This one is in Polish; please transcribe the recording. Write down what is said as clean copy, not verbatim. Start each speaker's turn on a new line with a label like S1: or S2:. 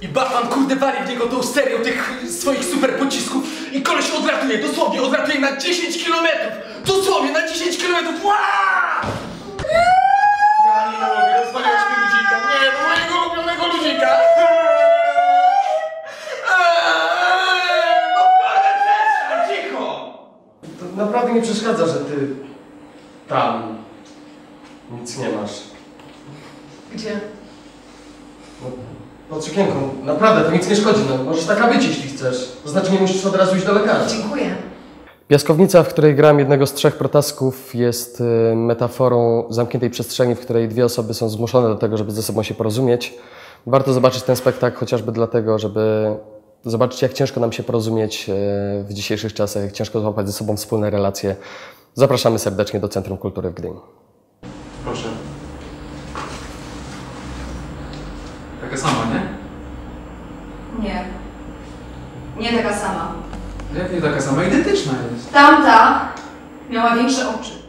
S1: I Batman kurde wali w niego tą serią tych swoich super pocisków i koleś odlatuje, dosłownie odlatuje na 10 km! Dosłownie na 10 km! Ja nie mogę, rozwaliłeś mi ludzika. Nie, do mojego ulubionego ludzika! No kurde, przestań, cicho!
S2: To naprawdę nie przeszkadza, że ty tam nic nie masz.
S3: Gdzie?
S2: No, pod sukienką. Naprawdę, to nic nie szkodzi. No, możesz taka być, jeśli chcesz. To znaczy, nie musisz od razu iść do lekarza.
S3: Dziękuję.
S2: Piaskownica, w której gram jednego z 3 protasków, jest metaforą zamkniętej przestrzeni, w której 2 osoby są zmuszone do tego, żeby ze sobą się porozumieć. Warto zobaczyć ten spektakl chociażby dlatego, żeby zobaczyć, jak ciężko nam się porozumieć w dzisiejszych czasach, jak ciężko złapać ze sobą wspólne relacje. Zapraszamy serdecznie do Centrum Kultury w Gdyni.
S4: Proszę. Taka sama, nie?
S3: Nie. Nie taka sama.
S4: Jak nie taka sama? Identyczna jest.
S3: Tamta miała większe oczy.